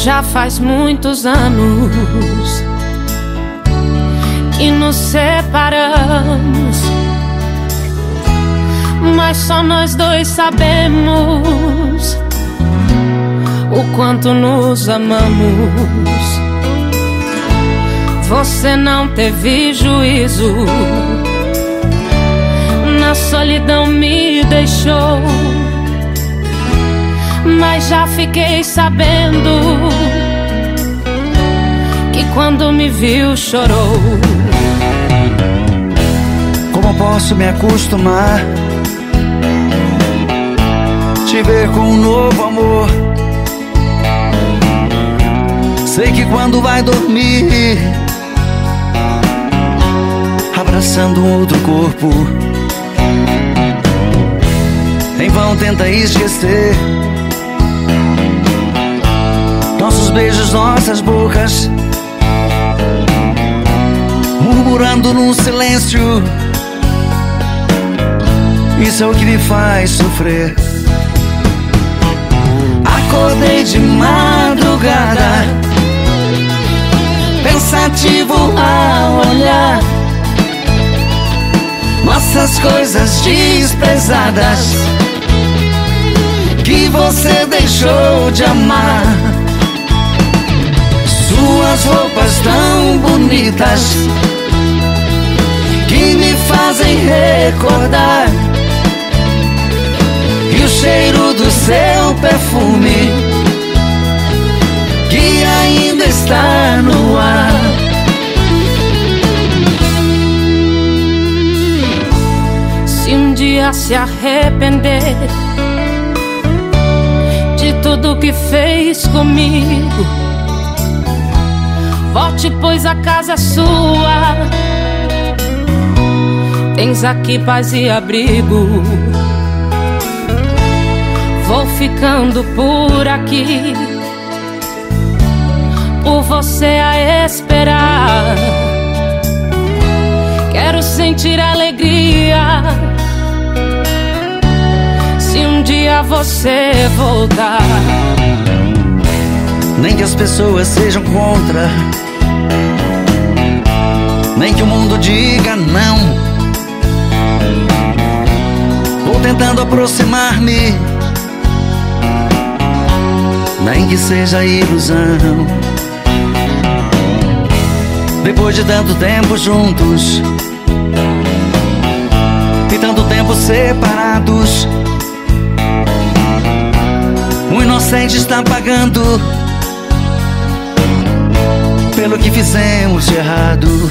Já faz muitos anos que nos separamos, mas só nós dois sabemos o quanto nos amamos. Você não teve juízo, na solidão me deixou, mas já fiquei sabendo que quando me viu chorou. Como posso me acostumar, te ver com um novo amor? Sei que quando vai dormir, abraçando um outro corpo, em vão tenta esquecer nossos beijos, nossas bocas, murmurando num silêncio. Isso é o que me faz sofrer. Acordei de madrugada, pensativo ao olhar nossas coisas desprezadas que você deixou de amar. Suas roupas tão bonitas que me fazem recordar, e o cheiro do seu perfume que ainda está no ar. Se um dia se arrepender de tudo que fez comigo, volte, pois a casa é sua. Tens aqui paz e abrigo. Vou ficando por aqui, por você a esperar. Quero sentir alegria se um dia você voltar. Nem que as pessoas sejam contra, nem que o mundo diga não, vou tentando aproximar-me, nem que seja ilusão. Depois de tanto tempo juntos e tanto tempo separados, o inocente está pagando pelo que fizemos de errado.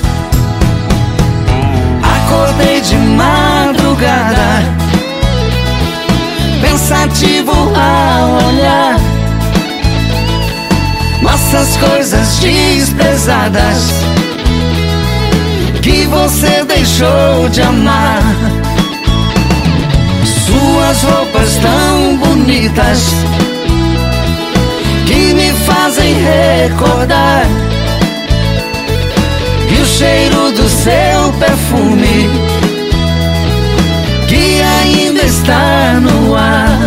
Acordei de madrugada, pensativo ao olhar nossas coisas desprezadas que você deixou de amar. Suas roupas tão bonitas que me fazem recordar, e o cheiro do seu perfume que ainda está no ar.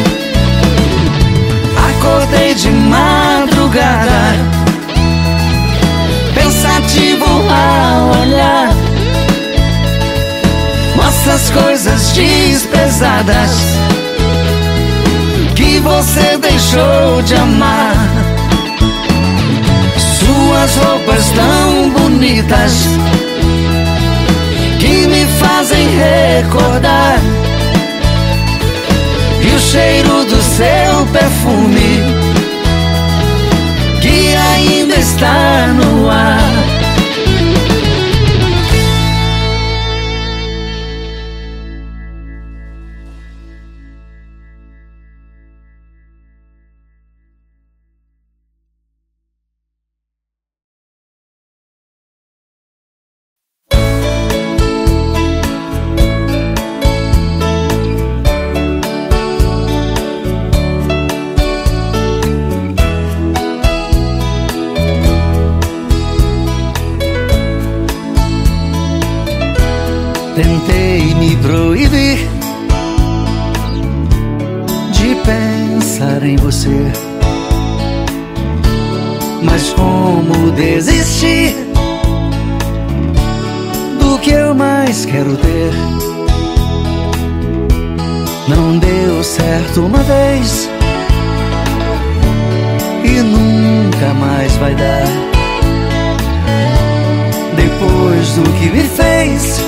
Acordei de madrugada, pensativo ao olhar nossas coisas desprezadas que você deixou de amar. Suas roupas tão bonitas que me fazem recordar, e o cheiro do seu perfume que ainda está no ar. Tentei me proibir de pensar em você, Mas como desistir do que eu mais quero ter? Não deu certo uma vez e nunca mais vai dar. Depois do que me fez,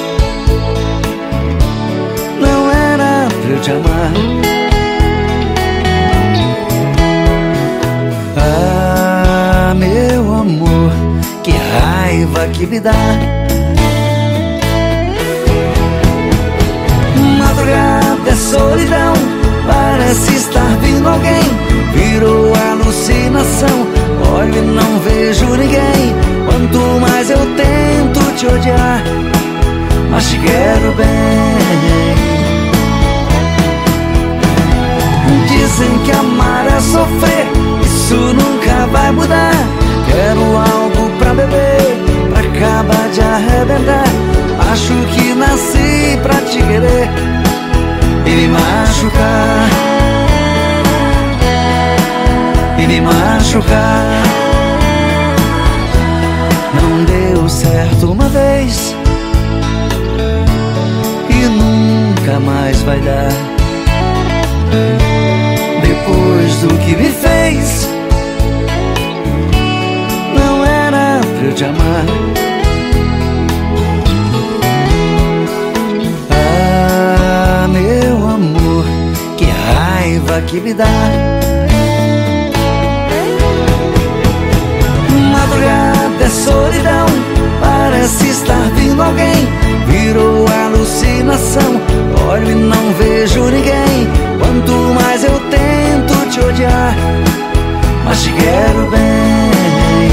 não era pra eu te amar. Ah, meu amor, que raiva que me dá. Madrugada é solidão, parece estar vindo alguém. Virou alucinação, olho e não vejo ninguém. Quanto mais eu tento te odiar, mas te quero bem. Dizem que amar é sofrer, isso nunca vai mudar. Quero algo pra beber, pra acabar de arrebentar. Acho que nasci pra te querer e me machucar, e me machucar. Não deu certo uma vez e nunca mais vai dar. Depois do que me fez, não era pra eu te amar. Ah, meu amor, que raiva que me dá. Madrugada é solidão, parece estar vindo alguém. Virou alucinação, olho e não vejo ninguém. Quanto mais eu tento te odiar, mas te quero bem.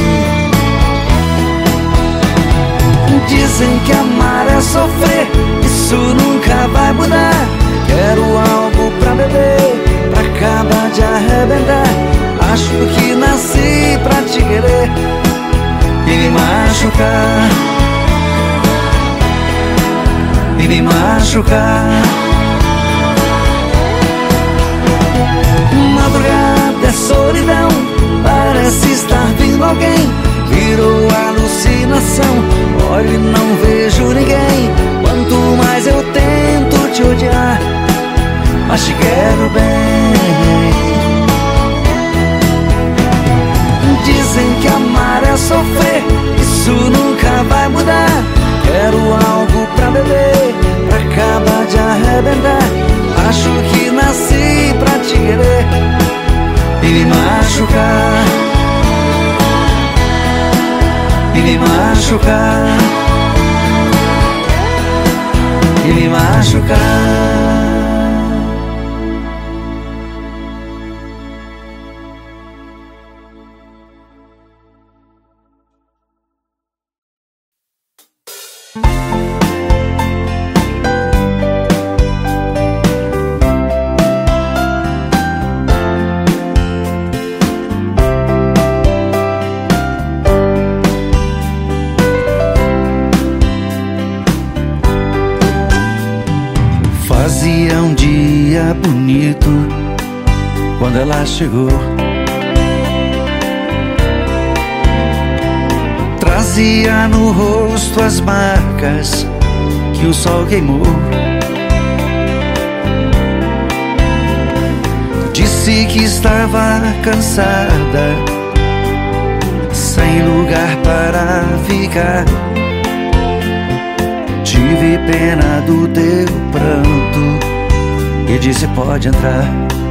Dizem que amar é sofrer, isso nunca vai mudar. Quero algo pra beber, pra acabar de arrebentar. Acho que nasci pra te querer e me machucar, e me machucar. Madrugada é solidão, parece estar vindo alguém. Virou alucinação, olho e não vejo ninguém. Quanto mais eu tento te odiar, mas te quero bem. Dizem que amar é sofrer, isso nunca vai mudar. Quero algo pra beber, pra acabar de arrebentar. Acho que nasci pra te querer e me machucar, e me machucar, e me machucar. Fazia um dia bonito quando ela chegou. Trazia no rosto as marcas que o sol queimou. Disse que estava cansada, sem lugar para ficar. Tive pena do teu pranto e disse: pode entrar.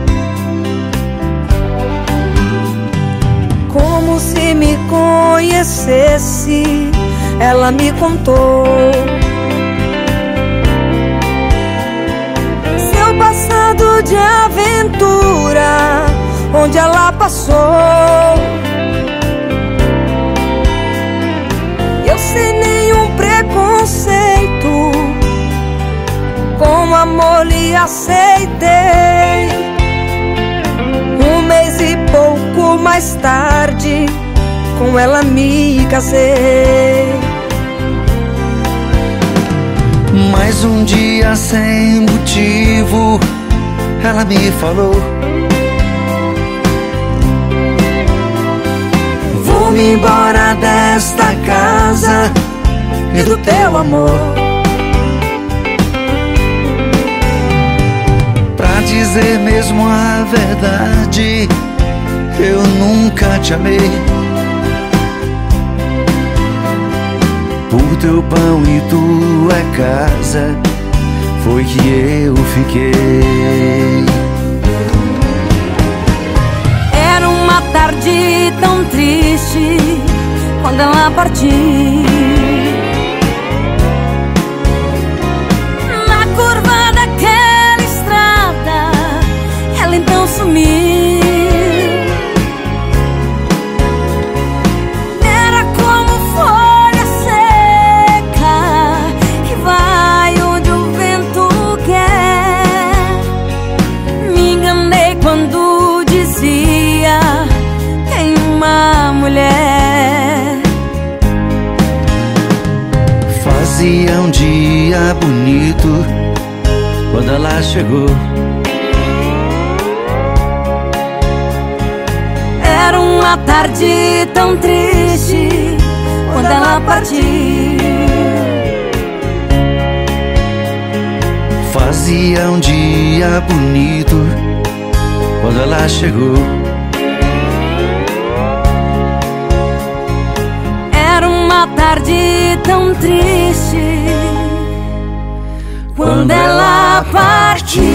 Como se me conhecesse, ela me contou seu passado de aventura, onde ela passou. Eu sem nenhum preconceito, com amor lhe aceitei. Um mês e pouco mais tarde, com ela me casei. Mais um dia sem motivo, ela me falou: vou Vou-me embora desta casa e do teu amor. Pra dizer mesmo a verdade, eu nunca te amei. Por teu pão e tua casa foi que eu fiquei. Era uma tarde tão triste quando ela partiu. Na curva daquela estrada ela então sumiu. Fazia um dia bonito quando ela chegou. Era uma tarde tão triste quando ela partiu. Fazia um dia bonito quando ela chegou. Era uma tarde tão triste quando ela partiu.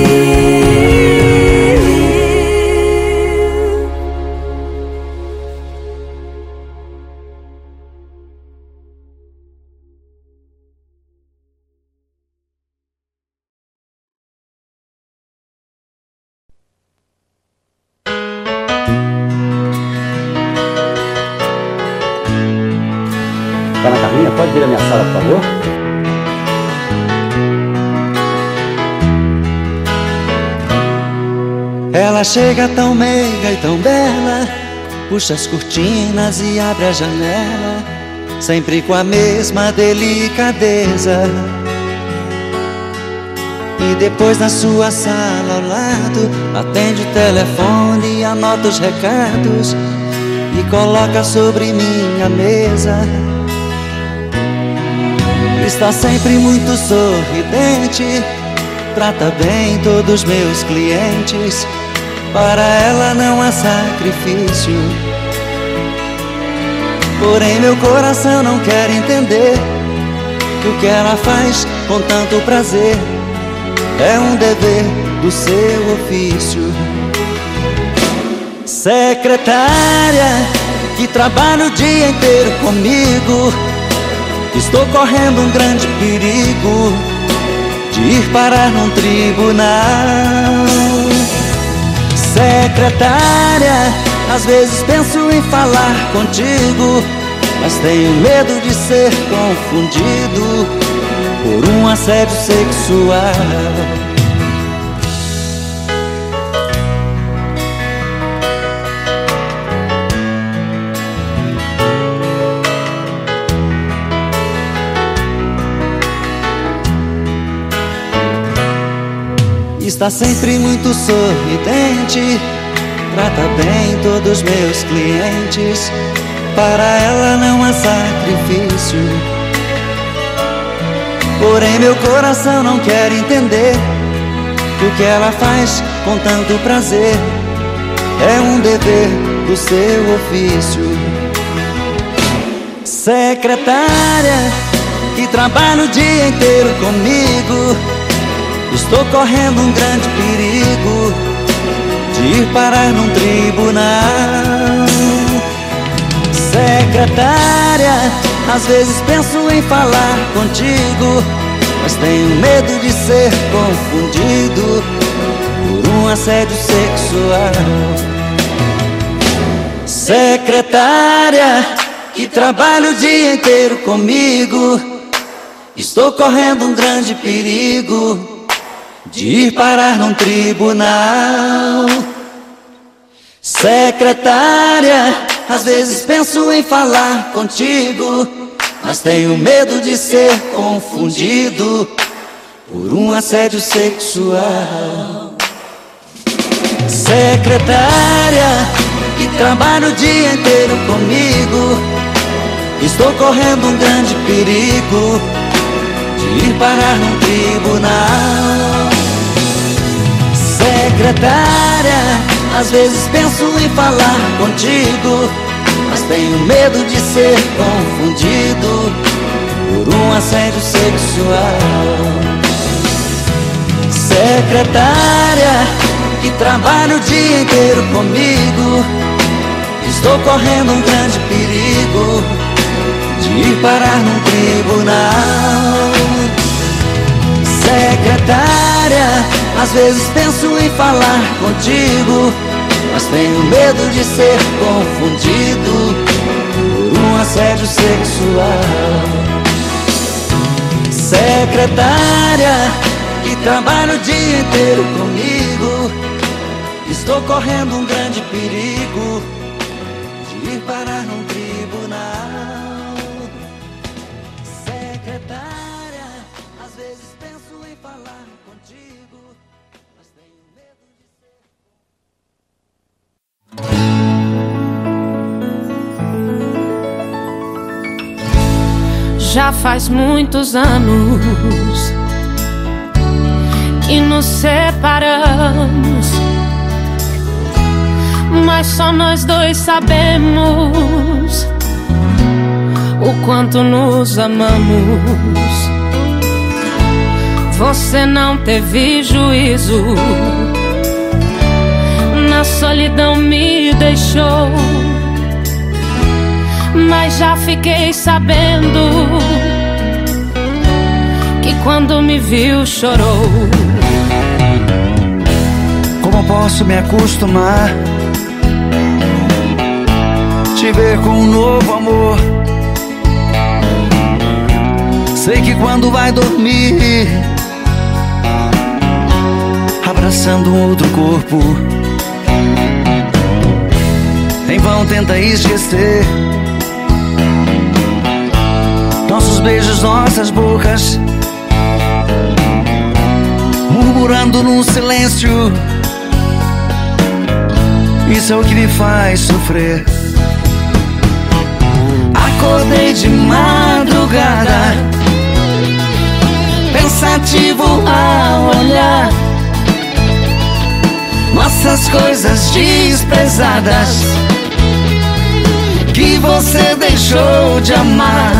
Dona Carminha, pode vir à minha sala, por favor? Ela chega tão meiga e tão bela, puxa as cortinas e abre a janela, sempre com a mesma delicadeza. E depois na sua sala ao lado, atende o telefone e anota os recados e coloca sobre minha mesa. Está sempre muito sorridente, trata bem todos os meus clientes. Para ela não há sacrifício, porém meu coração não quer entender que o que ela faz com tanto prazer é um dever do seu ofício. Secretária que trabalha o dia inteiro comigo, estou correndo um grande perigo de ir parar num tribunal. Secretária, às vezes penso em falar contigo, mas tenho medo de ser confundido por um assédio sexual. Está sempre muito sorridente, trata bem todos os meus clientes. Para ela não há sacrifício, porém meu coração não quer entender que o que ela faz com tanto prazer é um dever do seu ofício. Secretária que trabalha o dia inteiro comigo, estou correndo um grande perigo de ir parar num tribunal. Secretária, às vezes penso em falar contigo, mas tenho medo de ser confundido por um assédio sexual. Secretária que trabalha o dia inteiro comigo, estou correndo um grande perigo de ir parar num tribunal. Secretária, às vezes penso em falar contigo, mas tenho medo de ser confundido por um assédio sexual. Secretária que trabalha o dia inteiro comigo. Estou correndo um grande perigo de ir parar num tribunal. Secretária, às vezes penso em falar contigo, mas tenho medo de ser confundido por um assédio sexual. Secretária, que trabalha o dia inteiro comigo, estou correndo um grande perigo de ir parar num tribunal. Secretária, às vezes penso em falar contigo, mas tenho medo de ser confundido por um assédio sexual. Secretária, que trabalha o dia inteiro comigo, estou correndo um grande perigo de ir parar num tribunal. Secretária, às vezes penso em falar contigo, mas tenho medo de ser. Já faz muitos anos que nos separamos, mas só nós dois sabemos o quanto nos amamos. Você não teve juízo, na solidão me deixou, mas já fiquei sabendo que quando me viu chorou. Como posso me acostumar, te ver com um novo amor? Sei que quando vai dormir, abraçando um outro corpo, em vão tenta esquecer nossos beijos, nossas bocas, murmurando num silêncio. Isso é o que me faz sofrer. Acordei de madrugada, pensativo ao olhar nossas coisas desprezadas que você deixou de amar.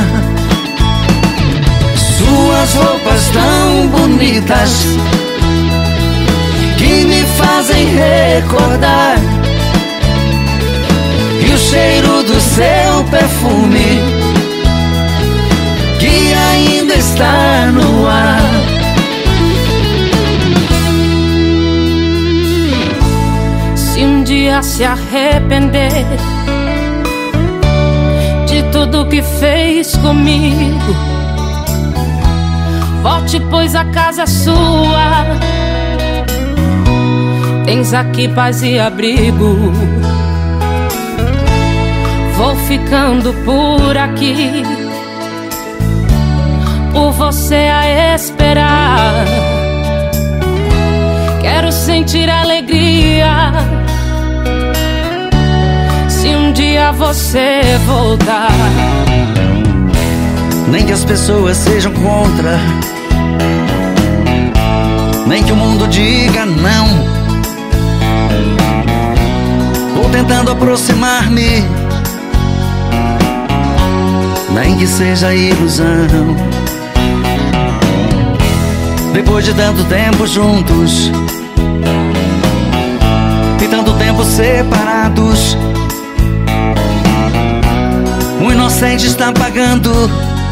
Suas roupas tão bonitas que me fazem recordar, e o cheiro do seu perfume que ainda está no ar. Se um dia se arrepender de tudo que fez comigo, volte, pois a casa é sua. Tens aqui paz e abrigo. Vou ficando por aqui, por você a esperar. Quero sentir alegria se um dia você voltar. Nem que as pessoas sejam contra, nem que o mundo diga não, vou tentando aproximar-me, nem que seja ilusão. Depois de tanto tempo juntos e tanto tempo separados, o inocente está pagando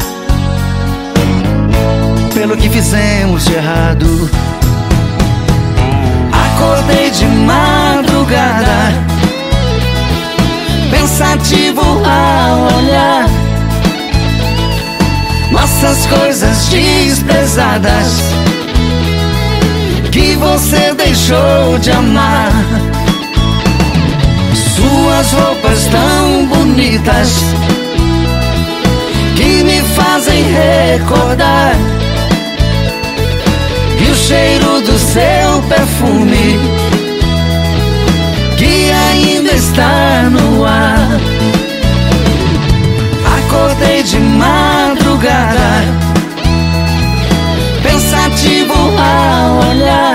pelo que fizemos de errado. Acordei de madrugada, pensativo ao olhar nossas coisas desprezadas que você deixou de amar. Suas roupas tão bonitas que me fazem recordar, e o cheiro do seu perfume que ainda está está no ar. Acordei de madrugada, pensativo ao olhar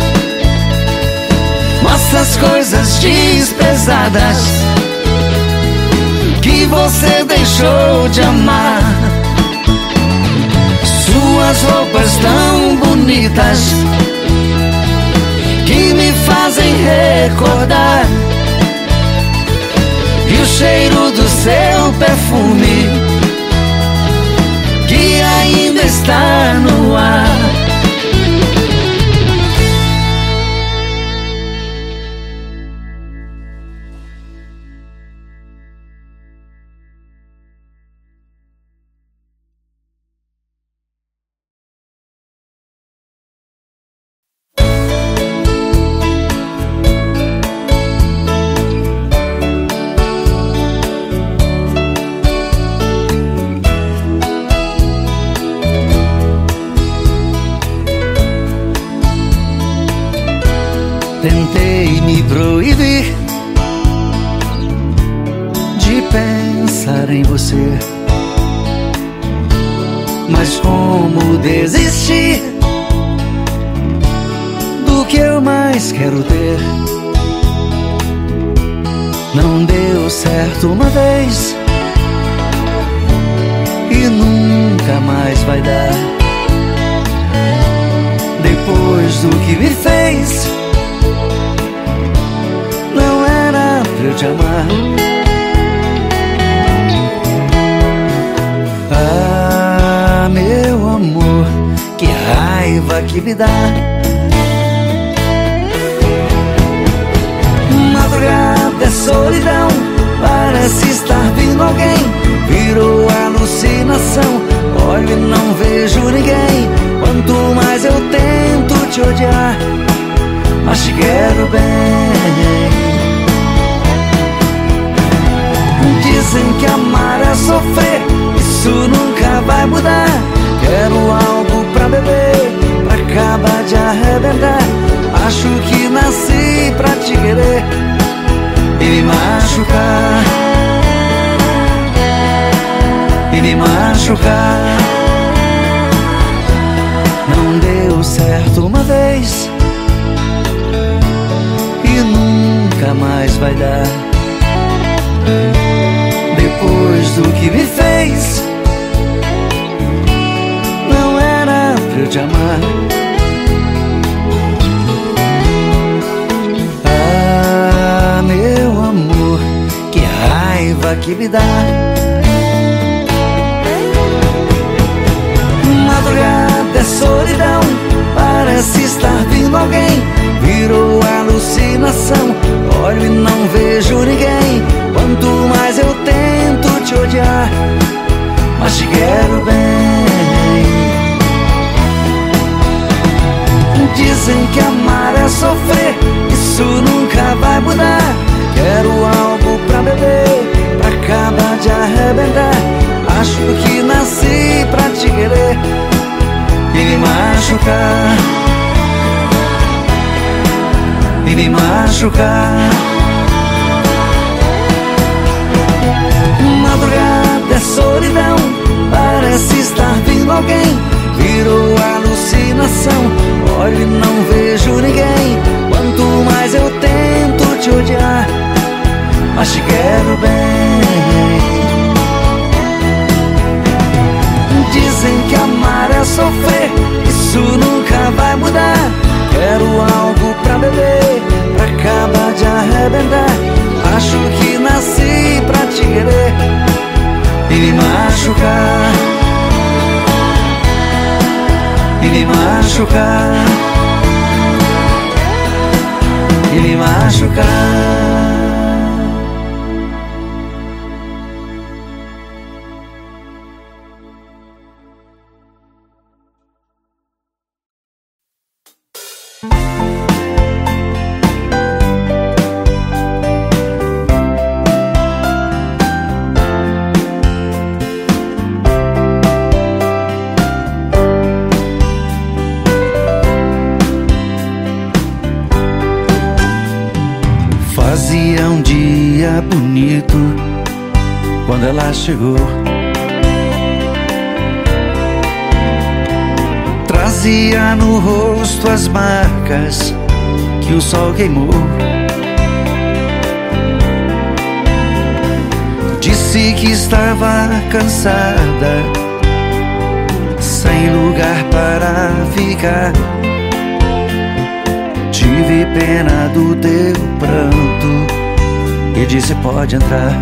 nossas coisas desprezadas que você deixou de amar. Suas roupas tão bonitas que me fazem recordar, e o cheiro do seu perfume que ainda está no ar. Tentei me proibir de pensar em você, mas como desistir do que eu mais quero ter? Não deu certo uma vez e nunca mais vai dar. Depois do que me fez, não era pra eu te amar. Ah, meu amor, que raiva que me dá. Madrugada é solidão, parece estar vindo alguém. Virou alucinação, olho e não vejo ninguém. Quanto mais eu tento te odiar, mas te quero bem. Dizem que amar é sofrer, isso nunca vai mudar. Quero algo pra beber, pra acabar de arrebentar. Acho que nasci pra te querer e me machucar, e me machucar. Não deu certo uma vez e nunca mais vai dar. Depois do que me fez, não era pra eu te amar. Ah, meu amor, que raiva que me dá. Madrugada é solidão, parece estar vindo alguém. Virou alucinação, olho e não vejo ninguém. Quanto mais eu tento te odiar, mas te quero bem. Dizem que amar é sofrer, isso nunca vai mudar. Quero algo pra beber, pra acabar de arrebentar. Acho que nasci pra te querer e me machucar, e me machucar. Madrugada é solidão, parece estar vindo alguém. Virou alucinação, olho e não vejo ninguém. Quanto mais eu tento te odiar, mas te quero bem. Dizem que amar é sofrer, isso nunca vai mudar. Quero algo pra beber, pra acabar de arrebentar. Acho que nasci pra te querer e me machucar, e me machucar, e me machucar. dia bonito quando ela chegou. Trazia no rosto as marcas que o sol queimou. Disse que estava cansada, sem lugar para ficar. Tive pena do teu pranto e disse: pode entrar.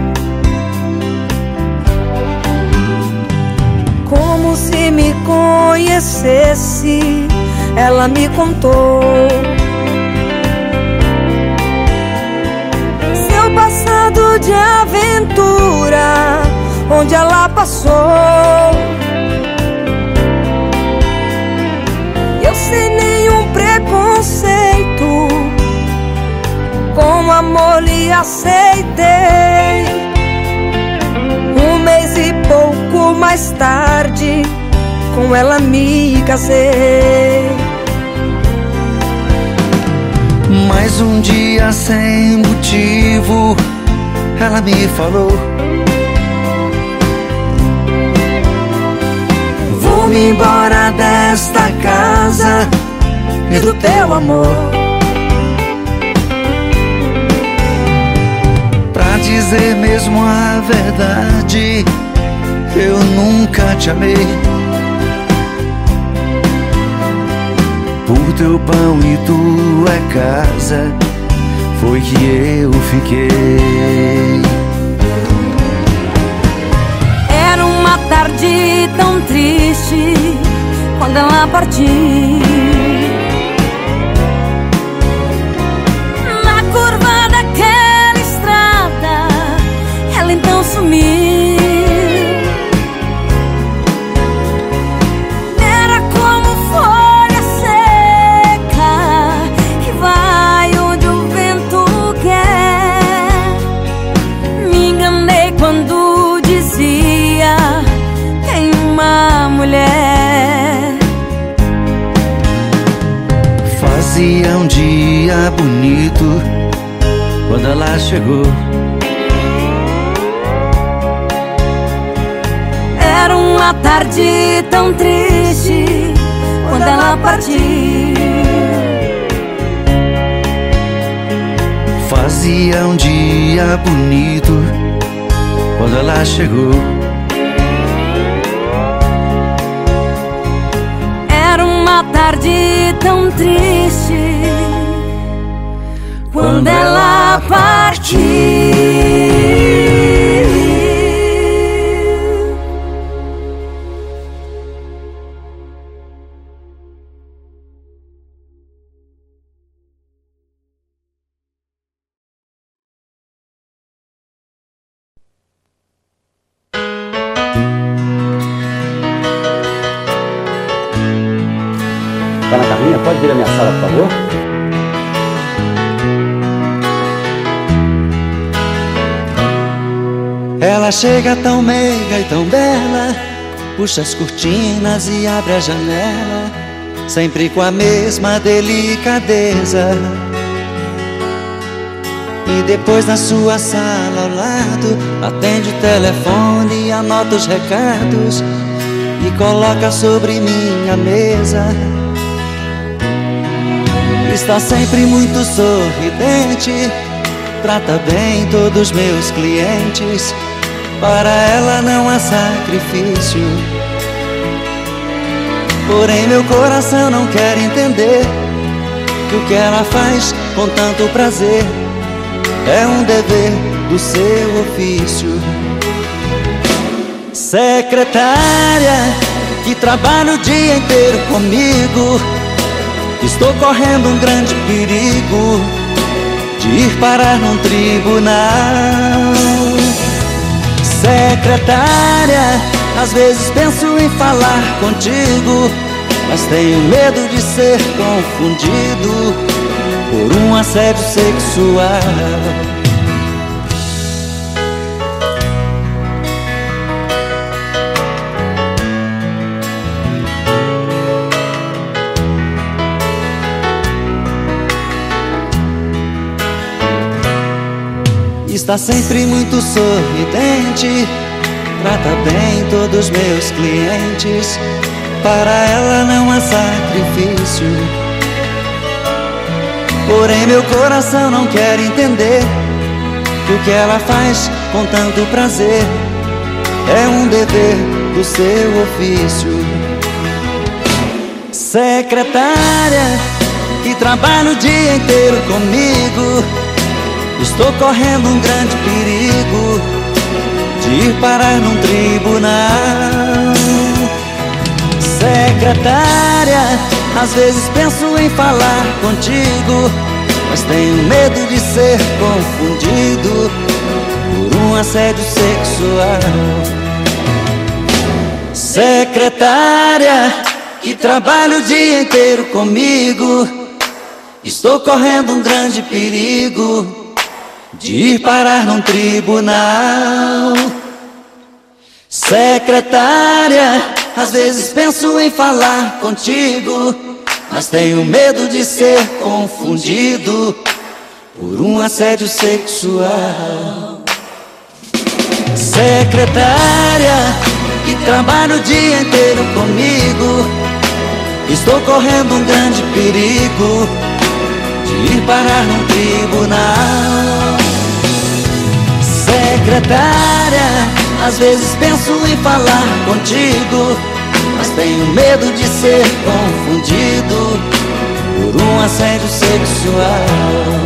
Como se me conhecesse, ela me contou seu passado de aventura, onde ela passou. Eu sem nenhum preconceito, com amor lhe aceitei. Um mês e pouco mais tarde, com ela me casei. Mais um dia sem motivo, ela me falou: vou-me embora desta casa e do teu amor. Pra dizer mesmo a verdade, eu nunca te amei. Por teu pão e tua casa foi que eu fiquei. Era uma tarde tão triste quando ela partiu. Na curva daquela estrada, ela então sumiu. Era como folha seca que vai onde o vento quer. Me enganei quando dizia: tem uma mulher. Fazia um dia bonito quando ela chegou. Era uma tarde tão triste quando ela partiu. Fazia um dia bonito quando ela chegou. Era uma tarde tão triste quando ela partiu. Dona Carminha, pode vir à minha sala, por favor? Ela chega tão meiga e tão bela, puxa as cortinas e abre a janela, sempre com a mesma delicadeza. E depois na sua sala ao lado, atende o telefone e anota os recados e coloca sobre minha mesa. Está sempre muito sorridente, trata bem todos os meus clientes. Para ela não há sacrifício, porém meu coração não quer entender que o que ela faz com tanto prazer é um dever do seu ofício. Secretária que trabalha o dia inteiro comigo, estou correndo um grande perigo de ir parar num tribunal. Secretária, às vezes penso em falar contigo, mas tenho medo de ser confundido por um assédio sexual. Está sempre muito sorridente, trata bem todos os meus clientes. Para ela não há sacrifício, porém meu coração não quer entender que o que ela faz com tanto prazer é um dever do seu ofício. Secretária, que trabalha o dia inteiro comigo, estou correndo um grande perigo de ir parar num tribunal. Secretária, às vezes penso em falar contigo, mas tenho medo de ser confundido por um assédio sexual. Secretária, que trabalha o dia inteiro comigo, estou correndo um grande perigo de ir parar num tribunal. Secretária, às vezes penso em falar contigo, mas tenho medo de ser confundido por um assédio sexual. Secretária, que trabalha o dia inteiro comigo, estou correndo um grande perigo de ir parar num tribunal. Secretária, às vezes penso em falar contigo, mas tenho medo de ser confundido por um assédio sexual.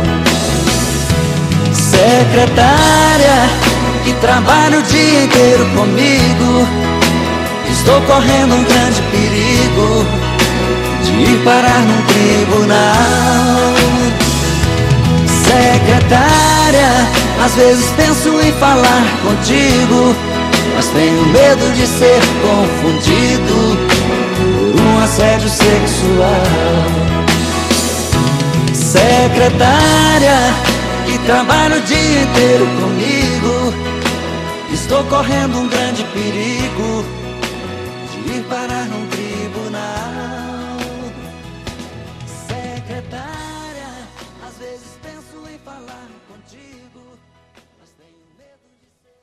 Secretária, que trabalha o dia inteiro comigo, estou correndo um grande perigo de ir parar num tribunal. Secretária, às vezes penso em falar contigo, mas tenho medo de ser confundido por um assédio sexual. Secretária, que trabalha o dia inteiro comigo, estou correndo um grande perigo de ir parar num tribunal. Secretária, às vezes penso em falar contigo, mas tenho medo de ser...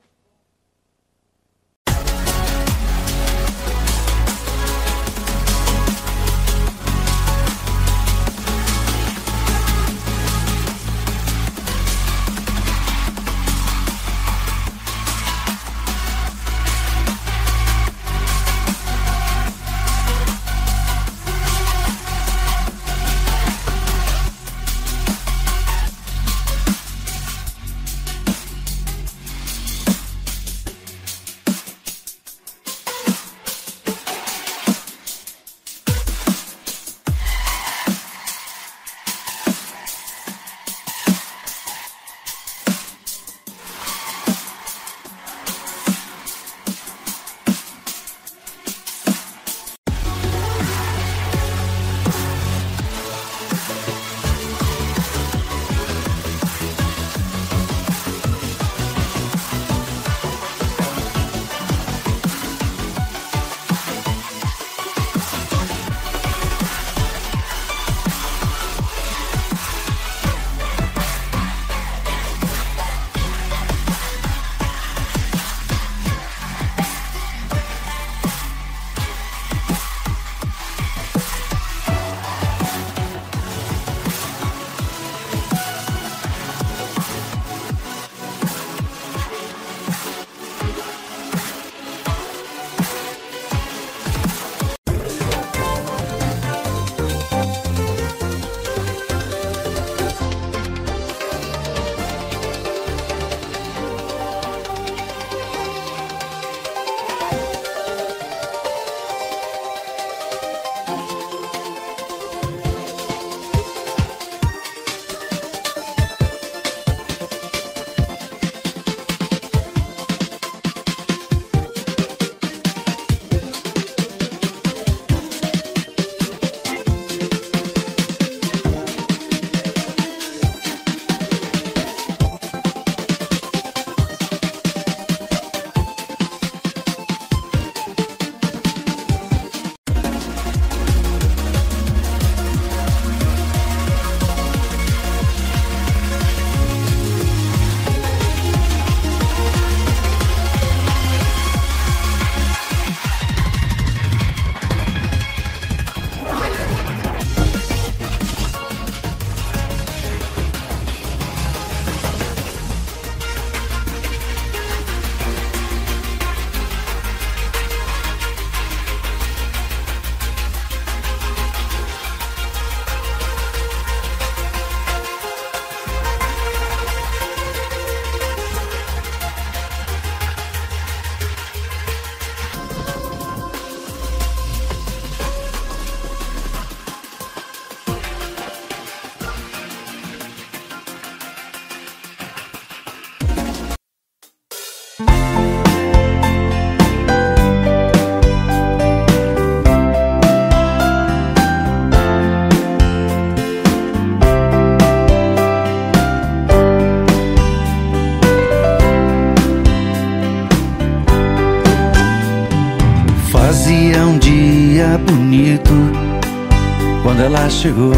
bonito quando ela chegou.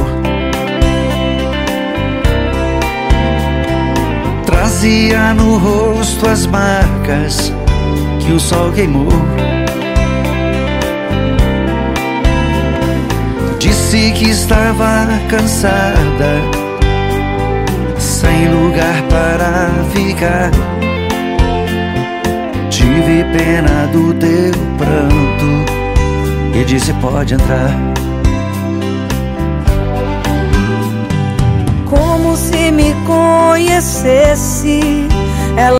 Trazia no rosto as marcas que o sol queimou. Disse que estava cansada, sem lugar para ficar. Tive pena do teu pranto e disse: pode entrar. Como se me conhecesse, ela